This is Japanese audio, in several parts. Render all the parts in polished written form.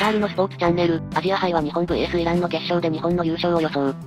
カタールのスポーツチャンネル、アジア杯は日本 vs イランの決勝で日本の優勝を予想。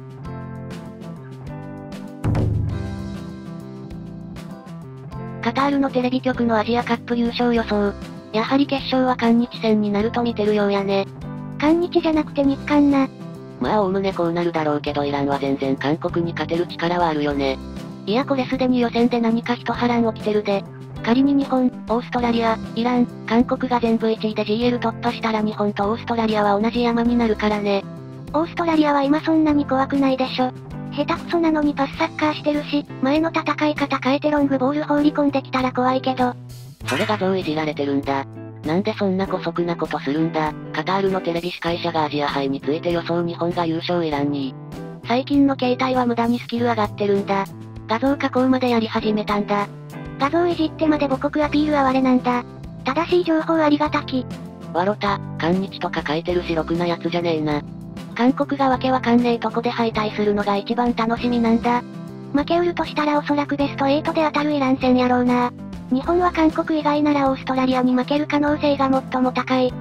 カタールのテレビ局のアジアカップ優勝予想。やはり決勝は韓日戦になると見てるようやね。 韓日じゃなくて日韓な。 まあおおむねこうなるだろうけどイランは全然韓国に勝てる力はあるよね。いやこれすでに予選で何か一波乱起きてるで。仮に日本、オーストラリア、イラン、韓国が全部1位で GL 突破したら日本とオーストラリアは同じ山になるからね。 オーストラリアは今そんなに怖くないでしょ。下手くそなのにパスサッカーしてるし、前の戦い方変えてロングボール放り込んできたら怖いけど。 それ画像いじられてるんだ。なんでそんな姑息なことするんだ。カタールのテレビ司会者がアジア杯について予想日本が優勝イランに。最近の携帯は無駄にスキル上がってるんだ。画像加工までやり始めたんだ。 画像いじってまで母国アピールは我なんだ。正しい情報ありがたき。 わろた、韓日とか書いてるしろくなやつじゃねえな。韓国がわけわかんねえとこで敗退するのが一番楽しみなんだ。 負けうるとしたらおそらくベスト8で当たるイラン戦やろうな。日本は韓国以外ならオーストラリアに負ける可能性が最も高い。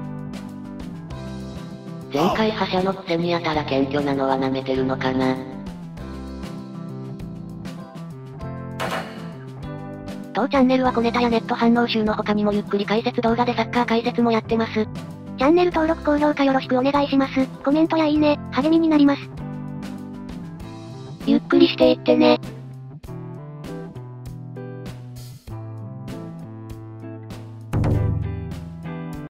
前回覇者のくせにやたら謙虚なのは舐めてるのかな。当チャンネルは小ネタやネット反応集の他にもゆっくり解説動画でサッカー解説もやってます。チャンネル登録高評価よろしくお願いします。コメントやいいね、励みになります。 ゆっくりしていってね。